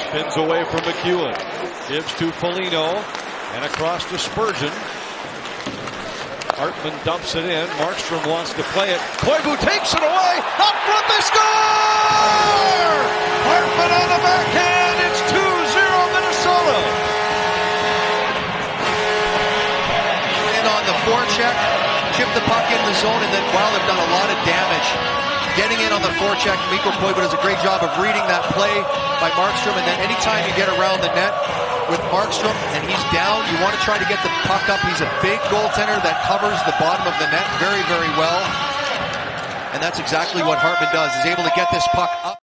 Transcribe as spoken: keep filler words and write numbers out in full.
Spins away from McEwen. Gives to Foligno. And across to Spurgeon. Hartman dumps it in. Markstrom wants to play it. Koivu takes it away. Up front they score! Hartman on the backhand. It's two zero Minnesota. And on the forecheck, chip the puck in the zone, and then Wild have done a lot of damage. Getting in on the forecheck, Mikko Koivu does a great job of reading that play by Markstrom, and then anytime you get around the net with Markstrom and he's down, you want to try to get the puck up. He's a big goaltender that covers the bottom of the net very, very well. And that's exactly what Hartman does, is able to get this puck up.